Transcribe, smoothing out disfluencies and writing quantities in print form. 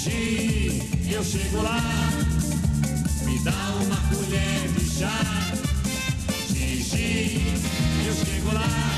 Xixi, eu chego lá, me dá uma colher de chá. Xixi, eu chego lá.